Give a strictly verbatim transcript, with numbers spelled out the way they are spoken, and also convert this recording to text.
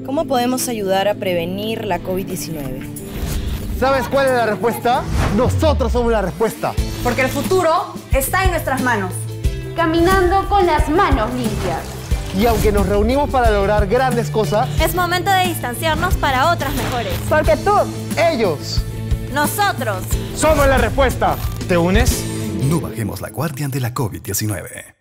¿Cómo podemos ayudar a prevenir la COVID diecinueve? ¿Sabes cuál es la respuesta? Nosotros somos la respuesta. Porque el futuro está en nuestras manos. Caminando con las manos limpias. Y aunque nos reunimos para lograr grandes cosas, es momento de distanciarnos para otras mejores. Porque tú, ellos, nosotros, somos la respuesta. ¿Te unes? No bajemos la guardia ante la COVID diecinueve.